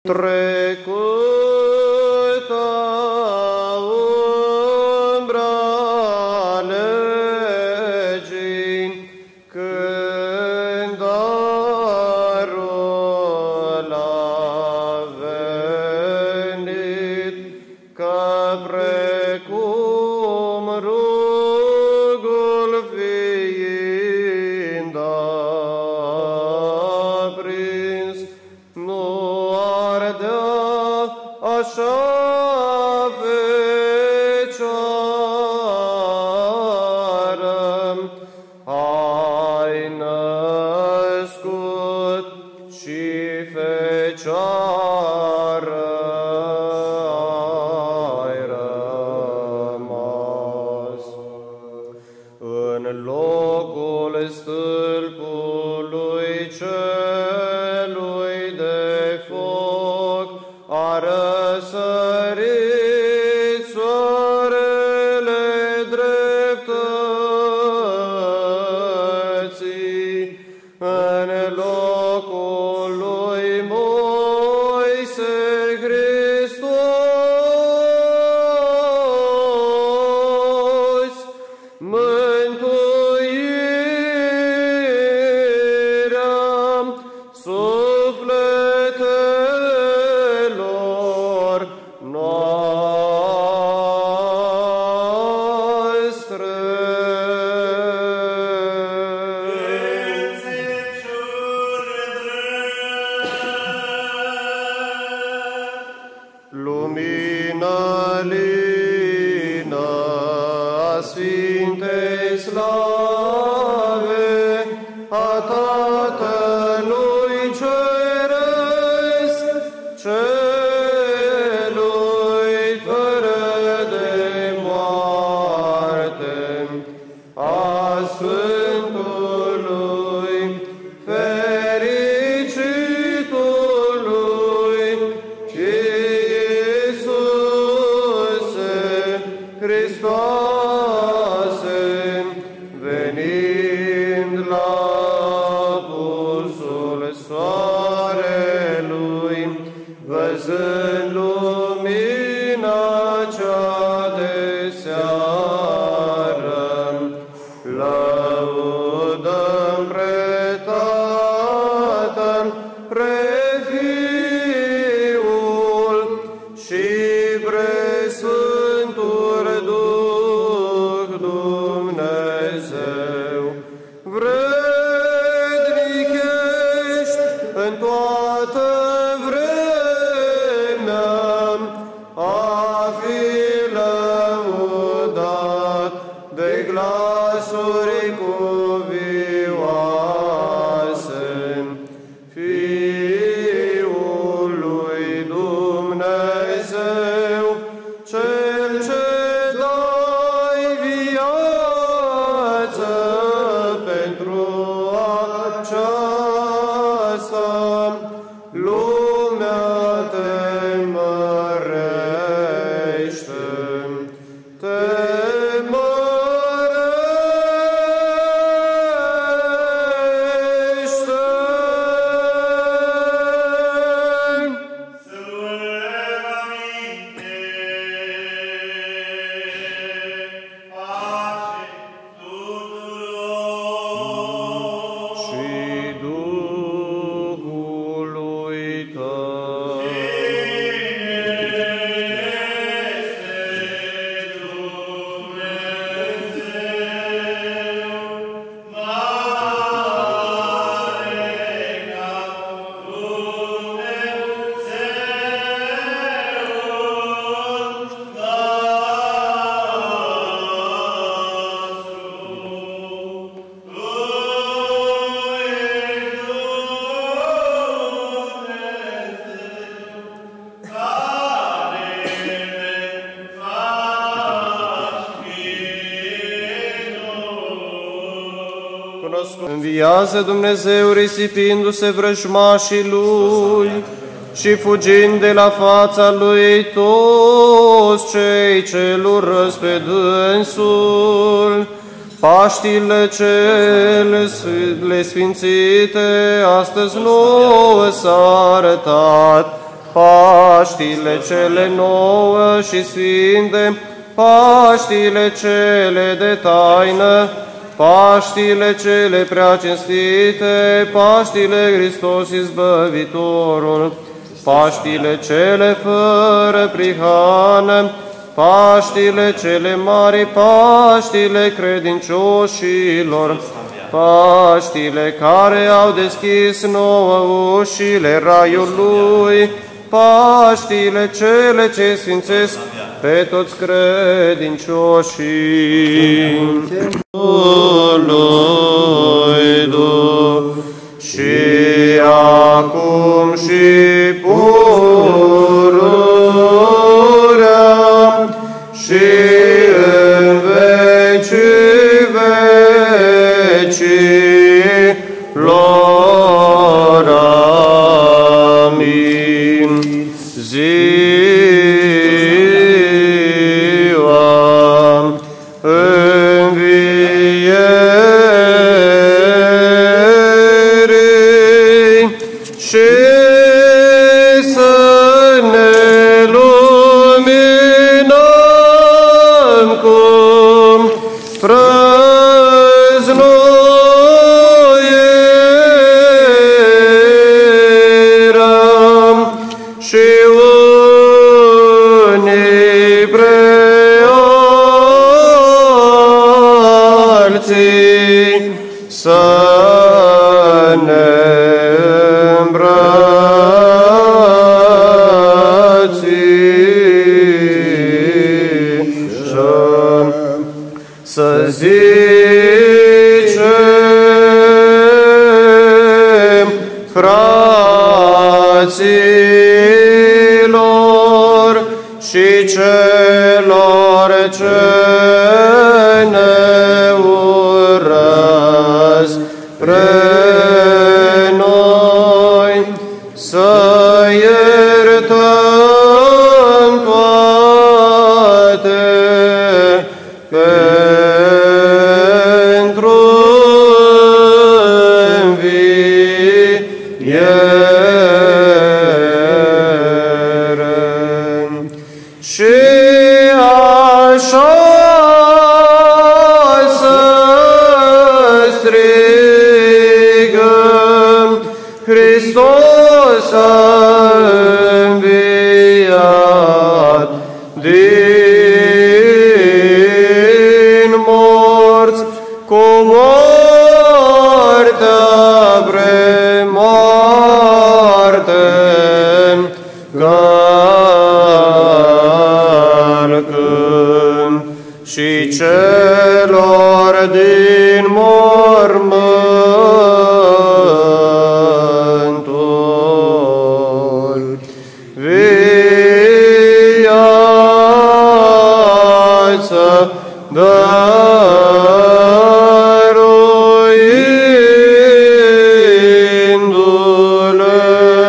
trecută umbra legii, când darul a venit, că precum rugul fiind aprins, nu ardea așa fecioară, ai născut și fecioară ai rămas. În locul stâlpului celui de foc a răsărit soarele dreptății. În locul lui Moise Hristos, mântuirea sufletelor noastre. Lumina lină a Sfintei slave a Tatălui Ceresc, celui fără de moarte, a Sfântului, fericitului, Iisuse Hristoase, venind la apusul soarelui, văzând lumina cea de seară, lăudăm pre Tatăl, pre Fiul și pre Sfântul Duh Dumnezeu. Vrednic ești în toată vremea a fi lăudat de glasuri cuvioase, Fiul lui Dumnezeu, Cel ce dai viață pentru aceasta, lumea te mărește, te Înviază Dumnezeu risipindu-se vrăjmașii Lui și fugind de la fața Lui toți cei ce-L urăsc pe dânsul. Paștile cele sfințite astăzi nouă s-a arătat Paștile cele nouă și sfinte, Paștile cele de taină, Paștile cele prea cinstite, Paștile Hristos Izbăvitorul, Paștile cele fără prihană, Paștile cele mari, Paștile credincioșilor, Paștile care au deschis nouă ușile Raiului, Paștile cele ce sfințesc pe toți credincioșii. Lui Duh și acum și pururea și în vecii vecilor. Amin. Ziua învierii și să ne luminăm cum prăznuierăm și unii pre alții să ne îmbrățișăm, să zicem fraților și celor ce ne urăsc pre noi, să iertăm toate pentru înviere. Și așa să strigăm, Hristos a înviat din morți, cu moartea pre moarte calcând, și celor din mormântul viață dăruindu-le.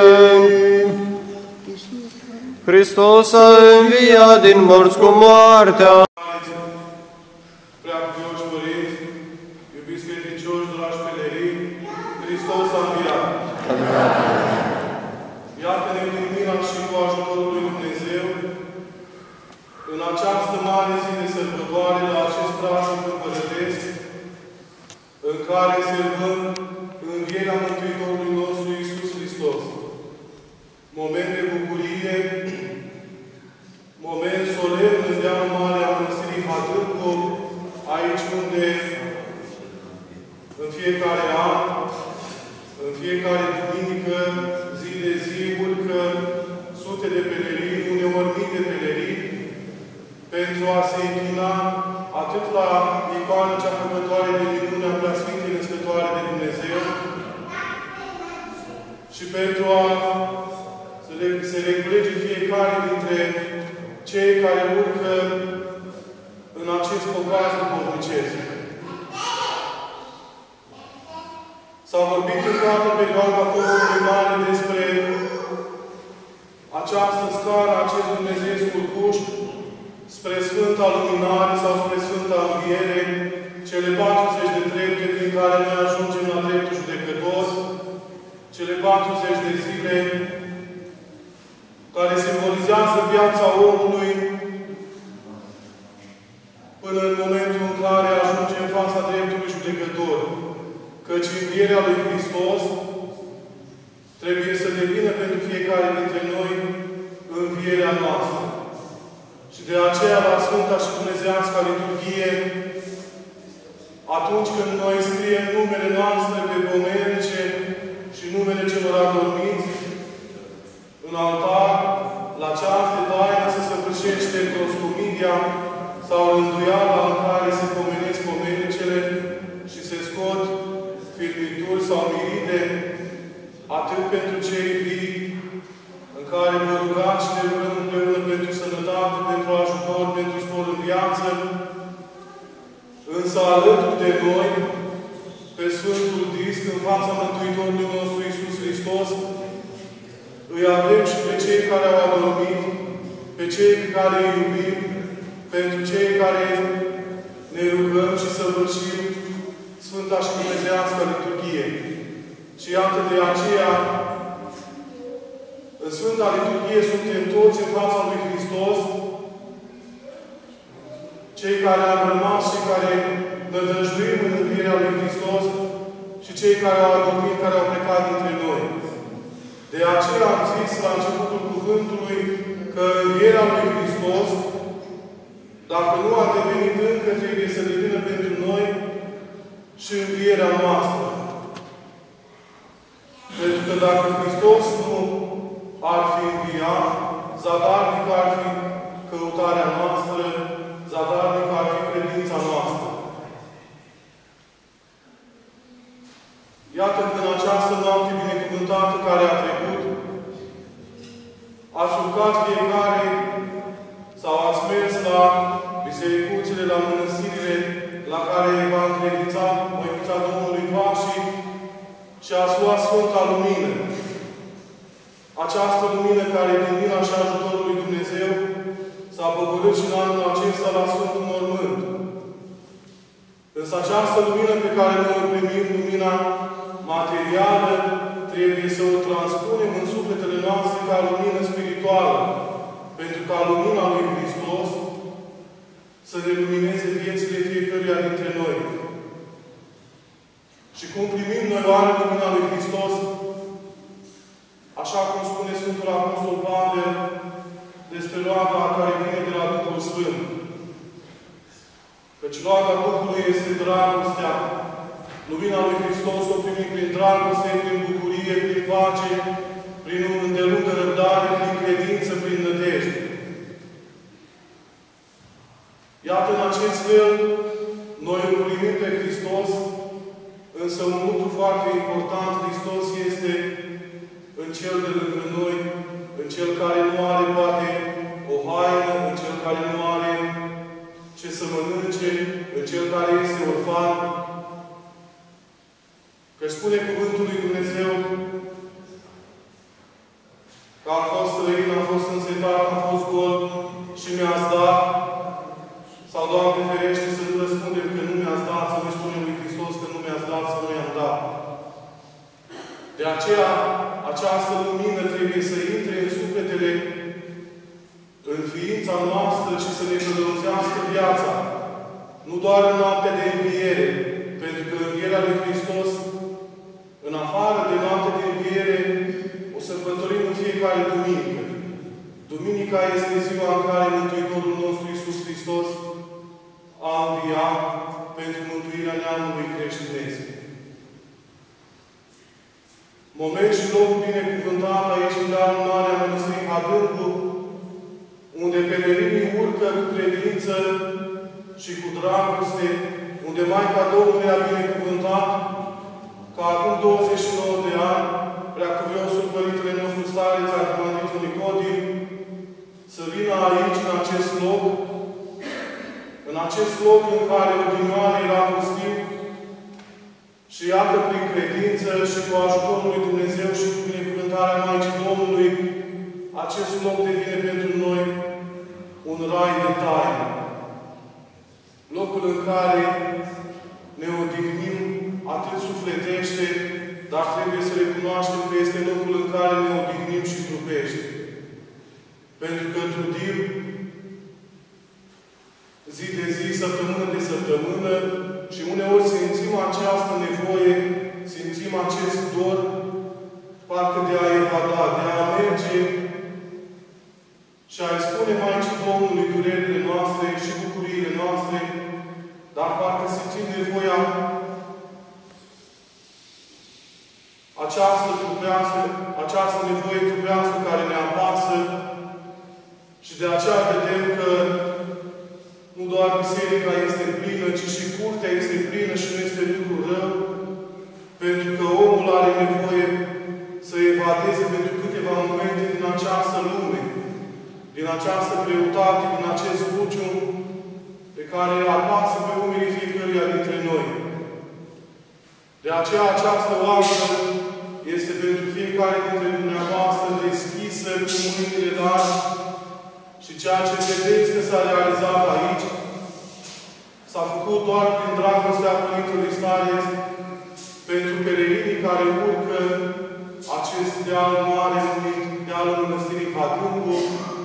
Hristos a înviat din morți cu moartea. Preacuvioși părinți, iubiți credincioși, dragi pelerini, Hristos a înviat. Iată-ne din mâna și cu ajutorul lui Dumnezeu în această mare zi de sărbătoare, la acest praznic împărătesc, în care sărbăm învierea Mântuitorului nostru Iisus Hristos. Moment de bucurie, moment solemn în Dealul Mare a Mănăstirii Hătârcu, aici unde în fiecare an, în fiecare duminică, zi de zi, urcă sute de pelerini, uneori mii de pelerini, pentru a se închina atât la icoana cea făcătoare de minunea Preasfintei Născătoare de Dumnezeu, și pentru a se reculege fiecare dintre cei care urcă în acest popas duhovnicesc. S-a vorbit în toată perioada postului mare despre această scară, acest Dumnezeu urcuș, spre Sfânta Luminare sau spre Sfânta Înviere, cele 40 de trepte prin care noi ajungem la dreptul judecător, cele 40 de zile care simbolizează viața omului până în momentul în care ajunge în fața dreptului judecător. Căci învierea lui Hristos trebuie să devină pentru fiecare dintre noi învierea noastră. Și de aceea, la Sfânta și Dumnezeiasca Liturghie, atunci când noi scriem numele noastre pe pomenice și numele celor adormiți, în altar, la ceas de taină se săvârșește proscomidia sau rânduiala în care se pomenesc pomenicele și se scot firmituri sau miride, atât pentru cei vii, în care vă rugați și ne rugăm împreună pentru sănătate, pentru ajutor, pentru spor în viață, însă alături de noi, pe Sfântul Disc, în fața Mântuitorului nostru Iisus Hristos, îi avem și pe cei care au adormit, pe cei pe care îi iubim, pentru cei care ne rugăm și săvârșim Sfânta și Dumnezeiasca Liturghie. Și iată de aceea, în Sfânta Liturghie suntem toți în fața lui Hristos, cei care am rămas și care nădăjduim în învierea lui Hristos și cei care au adormit, care au plecat dintre noi. De aceea am zis la începutul cuvântului că învierea lui Hristos, dacă nu a devenit încă, trebuie să devină pentru noi și învierea noastră. Pentru că dacă Hristos nu ar fi înviat, zadarnică ar fi căutarea noastră, zadarnică ar fi credința noastră. Iată că în această noapte binecuvântată care a trecut, ați urcat fiecare sau ați mers la bisericuțile, la mănăstirile la care v-a încredințat Măicuța Domnului pașii și ați luat Sfânta Lumină. Această lumină care din mila și ajutorul lui Dumnezeu s-a pogorât și în anul acesta la Sfântul Mormânt. Însă această lumină pe care noi o primim, lumina materială, trebuie să o transpunem în sufletele noastre ca lumină spirituală, pentru ca lumina lui Hristos să ne lumineze viețile fiecăruia dintre noi. Și cum primim noi oare lumina lui Hristos, așa cum spune Sfântul Apostol Pavel despre roada care vine de la Duhul Sfânt. Căci roada Duhului este dragostea. Lumina lui Hristos o primim prin dragoste, prin bucurie, prin pace, prin îndelungă răbdare, prin credință, prin nădejde. Iată, în acest fel, noi îl primim pe Hristos, însă un lucru foarte important, Hristos este în Cel de lângă noi, în Cel care nu are, poate, o haină, în Cel care nu are ce să mănânce, în Cel care este orfan. Că spune Cuvântul lui Dumnezeu că am fost străin, am fost însetat, am fost gol și mi-ați dat. Sau, Doamne ferește, să nu răspundem că nu mi-ați dat, să nu spunem lui Hristos că nu mi-ați dat, să nu i-am dat. De aceea, această lumină trebuie să intre în sufletele, în ființa noastră și să ne călăuzească viața. Nu doar în noaptea de înviere, pentru că învierea lui Hristos, în afară de noaptea de înviere, o sărbătorim în fiecare duminică. Duminica este ziua în care Mântuitorul nostru Iisus Hristos a înviat pentru mântuirea neamului creștinesc. Moment și loc binecuvântat aici în darul mare a Mănăstirii Adâncul, unde pelerinii urcă cu credință și cu dragoste, unde Maica Domnului a binecuvântat ca acum 29 de ani, Preacuviosul Părintele nostru Stareț, Arhimandritul Nicodim, să vină aici, în acest loc în care odinioară era pustiu, și iată, prin credință și cu ajutorul lui Dumnezeu și cu binecuvântarea Maicii Domnului, acest loc devine pentru noi un rai de taină. Locul în care ne odihnim atât sufletește, dar trebuie să recunoaștem că este locul în care ne odihnim și trupește. pentru că trudim zi de zi, săptămână de săptămână și uneori simțim această nevoie, simțim acest dor, parcă de a evada, de a merge și a-i spune Maicii Domnului durerile noastre și bucuriile noastre, dar parcă simțim nevoia această nevoie trupească care ne apasă și de aceea vedem că nu doar biserica este plină, ci și curtea este plină și nu este lucru rău, pentru că omul are nevoie să evadeze pentru câteva momente din această lume, din această greutate, din acest buciu pe care îl apasă pe umerii fiecăruia dintre noi. De aceea această oasă este pentru fiecare dintre dumneavoastră deschisă cu mâinile largi și ceea ce vedeți că s-a realizat aici s-a făcut doar prin dragostea Părintelui Stareț pentru pelerinii care urcă acest deal mare numit Dealul Mănăstirii Hadrumbu,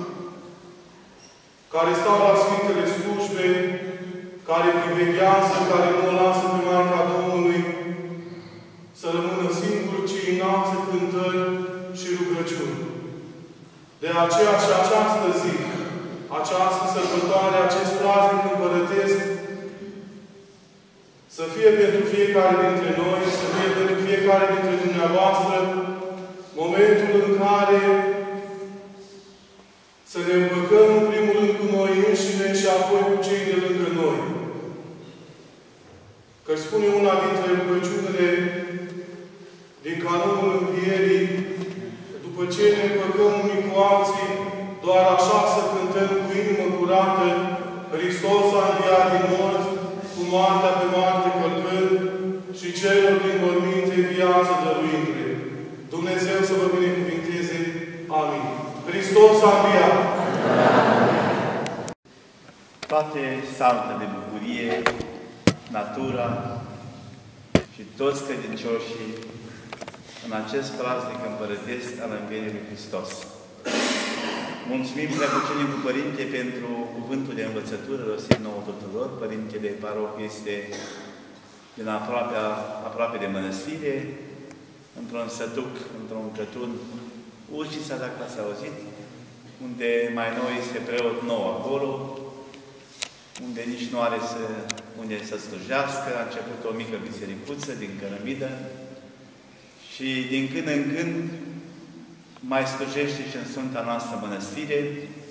care stau la Sfintele Slujbe, care priveghează, care nu o lasă pe Maica Domnului să rămână singur, ci înalță cântări și rugăciuni. De aceea și această zi, această sărbătoare, acest praznic împărătesc, să fie pentru fiecare dintre noi, să fie pentru fiecare dintre dumneavoastră, momentul în care să ne împăcăm în primul rând cu noi înșine și apoi cu cei de lângă noi. Că spune una dintre rugăciunile din canonul Învierii, după ce ne împăcăm unii cu alții, doar așa să cântăm cu inimă curată, Hristos a înviat din morți, cu moartea pe moarte călcând și celor din morminte viață dăruindu-le. Dumnezeu să vă binecuvinteze. Amin. Hristos a înviat! Toate saltă de bucurie, natura și toți credincioșii în acest praznic împărătesc al Învierii lui Hristos. Mulțumim Preacucenicu Părinte pentru cuvântul de învățătură rostit nouă tuturor. Părintele Parohie este din aproape de mănăstire, într-un sătuc, într-un cătun, Urcița, dacă ați auzit, unde mai nou este preot nou acolo, unde nici nu are unde să slujească. A început o mică bisericuță din cărămidă și din când în când mai slujește și în Sfânta noastră mănăstire,